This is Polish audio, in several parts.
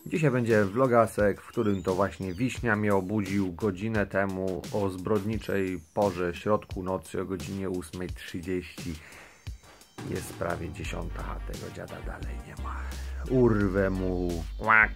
Dzisiaj będzie vlogasek, w którym to właśnie Wiśnia mnie obudził godzinę temu o zbrodniczej porze środku nocy o godzinie 8:30. Jest prawie 10, a tego dziada dalej nie ma. Urwę mu łak.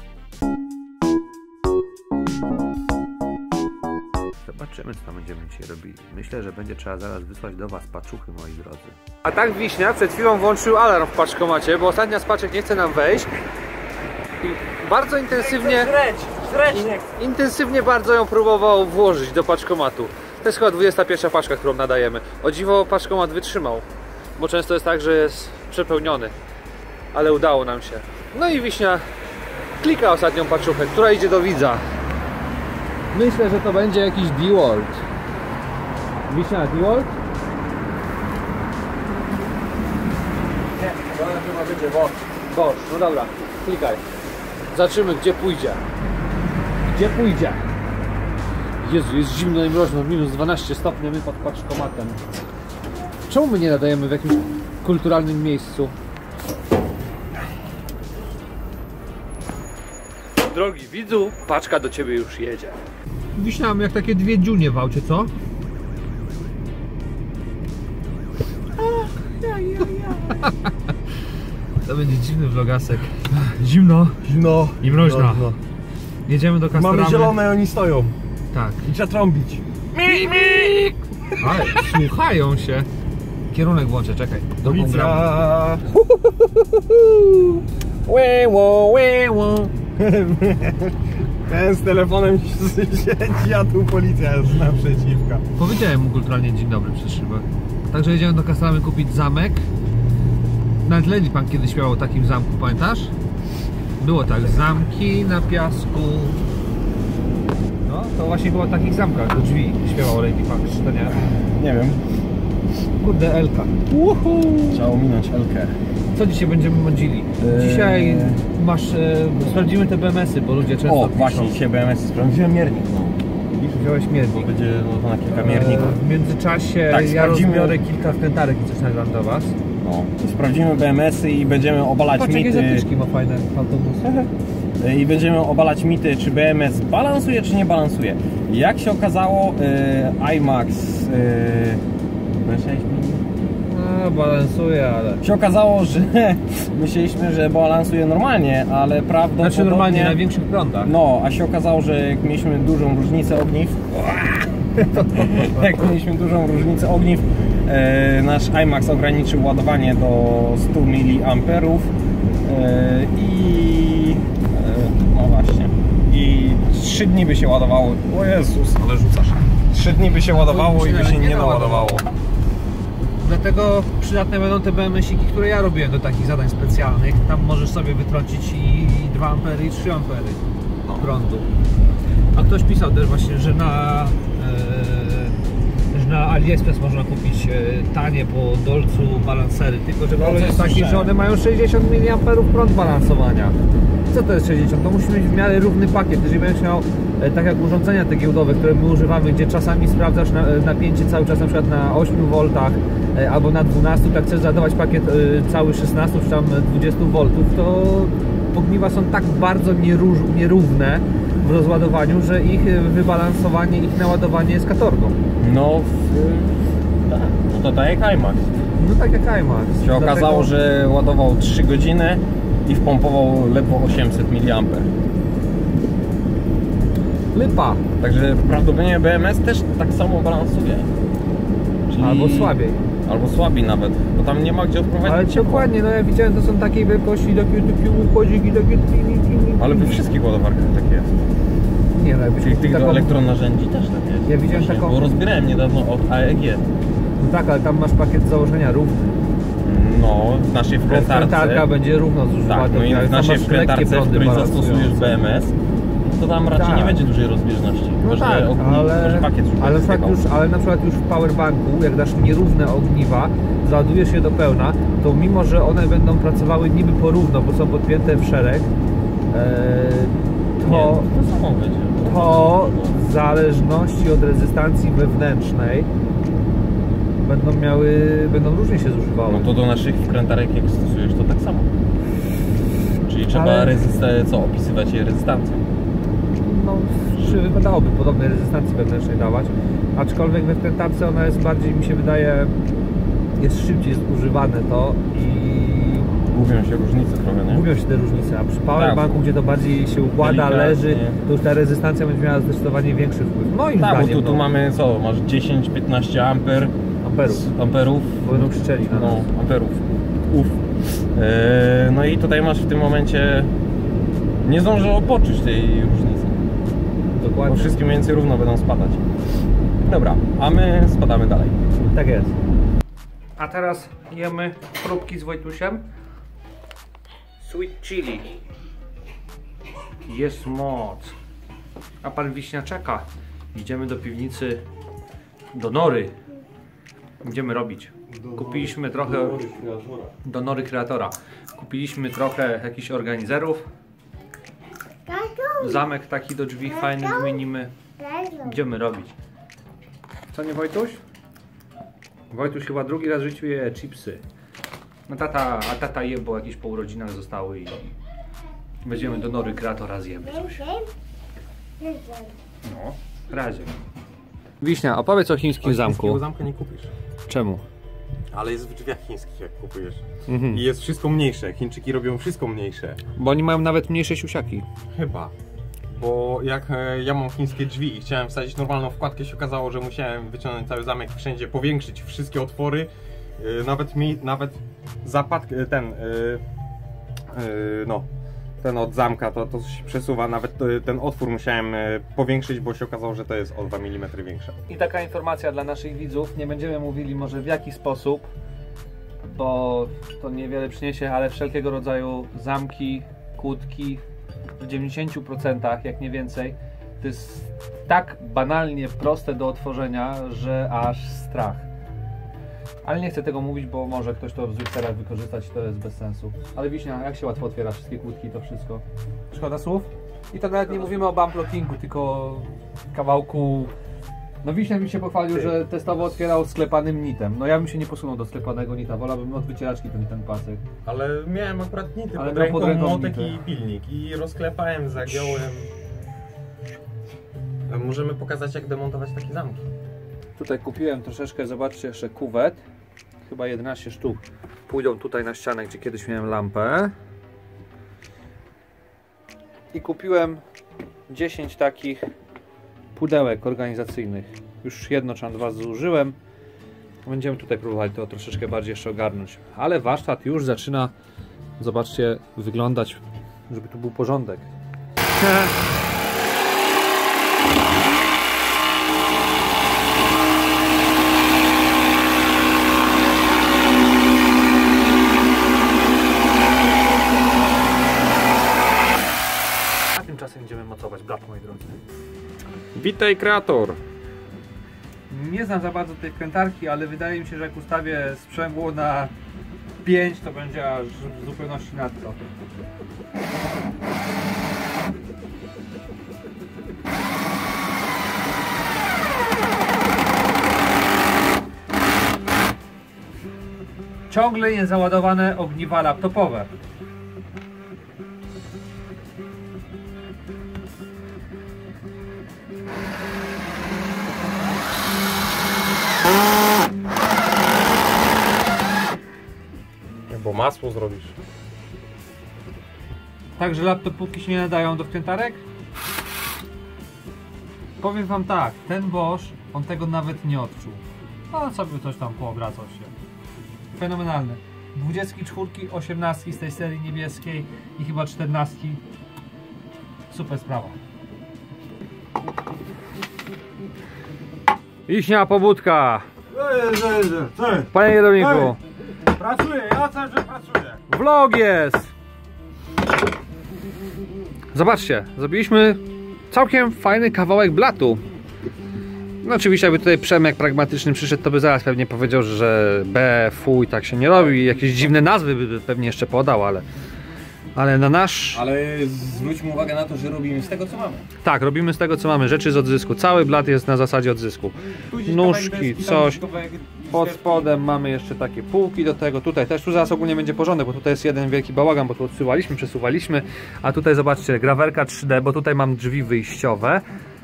Zobaczymy, co tam będziemy dzisiaj robili. Myślę, że będzie trzeba zaraz wysłać do was paczuchy, moi drodzy. A tak Wiśnia przed chwilą włączył alarm w paczkomacie, bo ostatnia z paczek nie chce nam wejść. I bardzo intensywnie bardzo ją próbował włożyć do paczkomatu. To jest chyba 21 paczka, którą nadajemy. O dziwo paczkomat wytrzymał, bo często jest tak, że jest przepełniony. Ale udało nam się. No i Wiśnia klika ostatnią paczuchę, która idzie do widza. Myślę, że to będzie jakiś DeWalt. Wiśnia, DeWalt? Nie, to chyba będzie Bosch. No dobra, klikaj. Zobaczymy, gdzie pójdzie. Gdzie pójdzie? Jezu, jest zimno i mroźno, minus 12 stopni, my pod paczkomatem. Czemu my nie nadajemy w jakimś kulturalnym miejscu? Drogi widzu, paczka do ciebie już jedzie. Wiśnia, jak takie dwie dziunie w aucie, co? To będzie dziwny vlogasek. Zimno i mroźno. Jedziemy do Castellamy. Mamy zielone i oni stoją. Tak. I trzeba trąbić. Ale słuchają się. Kierunek włączę, czekaj. Policja. Ten z telefonem siedzi, a tu policja jest naprzeciwka. Powiedziałem mu kulturalnie dzień dobry przez szybę. Także jedziemy do Castellamy kupić zamek. Nawet Lady Pan kiedyś śpiewał o takim zamku, pamiętasz? Było tak, zamki na piasku. No, to właśnie było o takich zamkach do drzwi śpiewał Lady Pan, czy to nie? Nie wiem. Kurde, Elka. Trzeba ominąć Elkę. Co dzisiaj będziemy mądzili? Dzisiaj sprawdzimy te BMS-y, bo ludzie często piszą. Właśnie, dzisiaj BMS-y sprawdziłem miernik. Wziąłeś miernik. Bo będzie na kilka mierników. W międzyczasie tak, ja rozbiorę kilka wkrętarek i coś nagram do was. No, to sprawdzimy BMS-y i będziemy obalać mity. Jakie zatyczki ma fajne autobusy. I będziemy obalać mity, czy BMS balansuje, czy nie balansuje. Jak się okazało, IMAX balansuje, ale... się okazało, że myśleliśmy, że balansuje normalnie, ale prawdopodobnie... Znaczy normalnie, na większych prądach. No, a się okazało, że jak mieliśmy dużą różnicę ogniw... jak mieliśmy dużą różnicę ogniw, nasz IMAX ograniczył ładowanie do 100 mA i... no właśnie. I 3 dni by się ładowało... O Jezus, ale rzucasz. 3 dni by się ładowało i by się nie naładowało. Dlatego przydatne będą te BMS-iki, które ja robiłem do takich zadań specjalnych. Tam możesz sobie wytrącić i 2 A i 3 A prądu. A ktoś pisał też właśnie, że na AliExpress można kupić tanie po dolcu balancery, tylko że problem jest taki, że one mają 60 mA prąd balansowania. Co to jest 60? To musi mieć w miarę równy pakiet. Jeżeli będziesz miał tak jak urządzenia te giełdowe, które my używamy, gdzie czasami sprawdzasz napięcie cały czas na przykład na 8 V albo na 12, tak chcesz zadawać pakiet cały 16 czy tam 20 V, to ogniwa są tak bardzo nierówne w rozładowaniu, że ich wybalansowanie, ich naładowanie jest katorgą. No, tak. No to tak jak IMAX. No tak jak IMAX. Się okazało, że ładował 3 godziny i wpompował ledwo 800 mA. Lipa. Także prawdopodobnie BMS też tak samo balansuje. Czyli... Albo słabiej nawet, bo tam nie ma gdzie odprowadzić. Ale dokładnie, no ja widziałem, to są takiej wielkości takie uchodziki, takie... Ale we wszystkich ładowarkach tak jest. Nie, no jakbyś czyli tych taką... elektronarzędzi też tak jest. Ja widziałem taką... Bo rozbierałem niedawno od AEG. No tak, ale tam masz pakiet założenia równy. No, w naszej wkrętarce... Wkrętarka będzie równo zużywana. Tak, no i w naszej wkrętarce, w której zastosujesz BMS, to tam raczej nie będzie dużej rozbieżności. No tak, ale na przykład już w powerbanku, jak dasz nierówne ogniwa, załadujesz je do pełna, to mimo, że one będą pracowały niby porówno, bo są podpięte w szereg, to w zależności od rezystancji wewnętrznej będą różnie się zużywały. No to do naszych wkrętarek jak stosujesz, to tak samo. Czyli trzeba Ale- opisywać je rezystancją. No, wypadałoby podobnej rezystancji wewnętrznej dawać, aczkolwiek we wkrętarce ona jest bardziej, mi się wydaje, jest szybciej zużywane to i Gubią się różnice trochę, nie? gubią się te różnice, a przy powerbanku, gdzie to bardziej się układa, Delikatnie. leży, to już ta rezystancja będzie miała zdecydowanie większy wpływ. Moim Tak, bo zdaniem, tu mamy co? Masz 10-15 amperów. bo będą krzyczeli na nas. No, amperów. No i tutaj masz w tym momencie, nie zdążę poczuć tej różnicy. Bo Dokładnie. wszystkie mniej więcej równo będą spadać. Dobra, a my spadamy dalej. Tak jest. A teraz jemy próbki z Wojtusiem. Sweet chili. Jest moc. A pan Wiśnia czeka. Idziemy do piwnicy, do nory. Będziemy robić. Kupiliśmy trochę do nory kreatora. Kupiliśmy trochę jakichś organizerów. Zamek taki do drzwi fajny wymienimy. Będziemy robić. Co nie, Wojtuś? Wojtuś chyba drugi raz w życiu je chipsy. No tata je, bo jakieś po urodzinach zostały i będziemy do nory kreatora zjemy coś. No, razem. Wiśnia, opowiedz o chińskim zamku. zamku nie kupisz. Czemu? Ale jest w drzwiach chińskich, jak kupujesz. Mhm. I jest wszystko mniejsze. Chińczyki robią wszystko mniejsze. Bo oni mają nawet mniejsze siusiaki. Chyba. Bo jak ja mam chińskie drzwi i chciałem wsadzić normalną wkładkę, się okazało, że musiałem wyciągnąć cały zamek i wszędzie powiększyć wszystkie otwory. Nawet zapadk, ten od zamka to się przesuwa, nawet ten otwór musiałem powiększyć, bo się okazało, że to jest o 2 mm większe. I taka informacja dla naszych widzów, nie będziemy mówili może w jaki sposób, bo to niewiele przyniesie, ale wszelkiego rodzaju zamki, kłódki w 90%, jak nie więcej, to jest tak banalnie proste do otworzenia, że aż strach. Ale nie chcę tego mówić, bo może ktoś to w złych celach wykorzystać i to jest bez sensu. Ale Wiśnia, jak się łatwo otwiera wszystkie kłódki, to wszystko? Szkoda słów? I to nawet nie mówimy o bumplotingu, tylko o kawałku... No Wiśnia mi się pochwalił, że testowo otwierał sklepanym nitem. No ja bym się nie posunął do sklepanego nita, wolałbym od wycieraczki ten pasek. Ale miałem akurat nity, Ale pod miał pod ręką ręką młotek nity. i pilnik i rozklepałem, zagiąłem. Możemy pokazać, jak demontować takie zamki. Tutaj kupiłem troszeczkę, zobaczcie, jeszcze kuwet. Chyba 11 sztuk. Pójdą tutaj na ścianę, gdzie kiedyś miałem lampę. I kupiłem 10 takich pudełek organizacyjnych. Już jedno czy dwa zużyłem. Będziemy tutaj próbować to troszeczkę bardziej jeszcze ogarnąć. Ale warsztat już zaczyna, zobaczcie, wyglądać, żeby tu był porządek. A tymczasem idziemy mocować blat, moi drodzy. Witaj, kreator! Nie znam za bardzo tej wkrętarki, ale wydaje mi się, że jak ustawię sprzęgło na 5, to będzie aż w zupełności nad to. Ciągle niezaładowane ogniwa laptopowe. Bo masło zrobisz. Także laptopówki się nie nadają do wkrętarek? Powiem wam tak, ten Bosch, on tego nawet nie odczuł. On sobie coś tam poobracał się. Fenomenalny. 24, 18 z tej serii niebieskiej i chyba 14. Super sprawa. Wiśnia pobudka. Panie kierowniku. Pracuję, ja cały czas pracuję. Vlog jest! Zobaczcie, zrobiliśmy całkiem fajny kawałek blatu. No oczywiście jakby tutaj Przemek pragmatyczny przyszedł, to by zaraz pewnie powiedział, że fuj, tak się nie robi. Jakieś dziwne nazwy by pewnie jeszcze podał, ale na nasz... Ale zwróćmy uwagę na to, że robimy z tego, co mamy. Tak, robimy z tego, co mamy, rzeczy z odzysku. Cały blat jest na zasadzie odzysku. Tu gdzieś Nóżki, kawałek deski, coś. tam kawałek Pod spodem mamy jeszcze takie półki do tego. Tutaj też, tu zaraz ogólnie będzie porządek, bo tutaj jest jeden wielki bałagan, bo tu odsyłaliśmy, przesuwaliśmy. A tutaj zobaczcie, grawerka 3D, bo tutaj mam drzwi wyjściowe.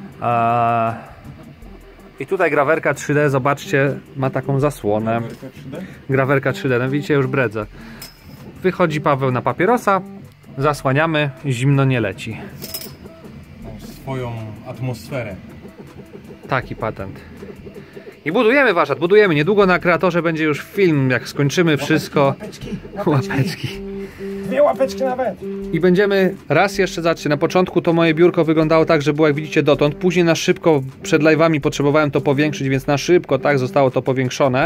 I tutaj grawerka 3D, zobaczcie, ma taką zasłonę. Grawerka 3D, no widzicie, już bredzę. Wychodzi Paweł na papierosa, zasłaniamy, zimno nie leci. Swoją atmosferę. Taki patent. I budujemy warsztat, budujemy. Niedługo na Kreatorze będzie już film, jak skończymy wszystko. Łapeczki. 2 łapeczki nawet. I będziemy raz jeszcze, zobaczcie, na początku to moje biurko wyglądało tak, że było jak widzicie dotąd. Później na szybko, przed live'ami potrzebowałem to powiększyć, więc na szybko tak zostało to powiększone.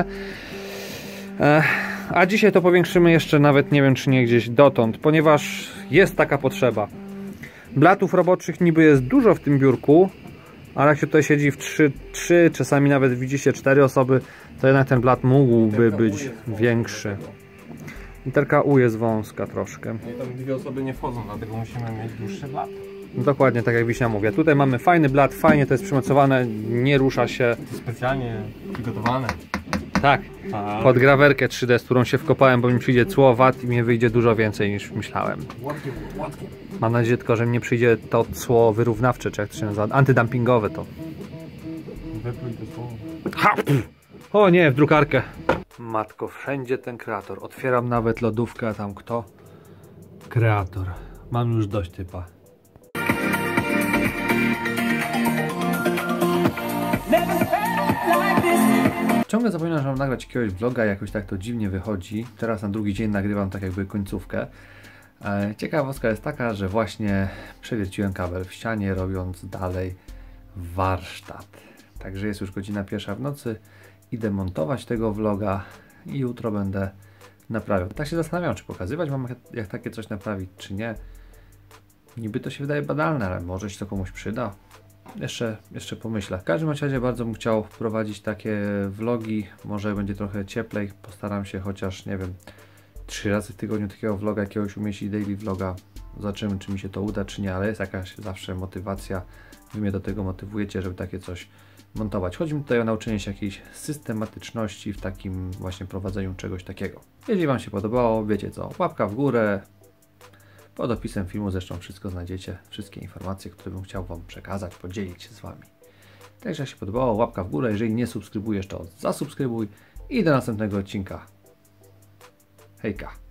A dzisiaj to powiększymy jeszcze nawet, nie wiem czy nie gdzieś dotąd, ponieważ jest taka potrzeba. Blatów roboczych niby jest dużo w tym biurku, ale jak się tutaj siedzi w 3, czasami nawet widzicie 4 osoby, to jednak ten blat mógłby być większy. Literka U jest wąska troszkę. No i tam 2 osoby nie wchodzą, dlatego musimy mieć dłuższy blat. Dokładnie tak jak Wiśnia mówi. Tutaj mamy fajny blat, fajnie to jest przymocowane, nie rusza się. Specjalnie przygotowane. Tak, pod grawerkę 3D, z którą się wkopałem, bo mi przyjdzie cło wat i mnie wyjdzie dużo więcej niż myślałem. Łatwiej. Mam nadzieję tylko, że mnie przyjdzie to cło wyrównawcze, czy jak to się nazywa, antydumpingowe to. Wypluj to słowo. Ha! O nie, w drukarkę. Matko, wszędzie ten Kreator. Otwieram nawet lodówkę, a tam kto? Kreator. Mam już dość typa. Ciągle zapominam, że mam nagrać jakiegoś vloga, jakoś tak to dziwnie wychodzi. Teraz na drugi dzień nagrywam tak jakby końcówkę. Ciekawostka jest taka, że właśnie przewierciłem kabel w ścianie, robiąc dalej warsztat. Także jest już godzina 1 w nocy. Idę montować tego vloga i jutro będę naprawiał. Tak się zastanawiam, czy pokazywać wam jak takie coś naprawić, czy nie. Niby to się wydaje banalne, ale może się to komuś przyda. Jeszcze pomyślę. W każdym razie bardzo bym chciał wprowadzić takie vlogi. Może będzie trochę cieplej. Postaram się chociaż, nie wiem, 3 razy w tygodniu takiego vloga jakiegoś umieścić, daily vloga. Zobaczymy, czy mi się to uda, czy nie, ale jest jakaś zawsze motywacja. Wy mnie do tego motywujecie, żeby takie coś montować. Chodzi mi tutaj o nauczenie się jakiejś systematyczności w takim właśnie prowadzeniu czegoś takiego. Jeżeli wam się podobało, wiecie co, łapka w górę. Pod opisem filmu zresztą wszystko znajdziecie, wszystkie informacje, które bym chciał wam przekazać, podzielić się z wami. Także jak się podobało, łapka w górę, jeżeli nie subskrybujesz, to zasubskrybuj i do następnego odcinka. Hejka!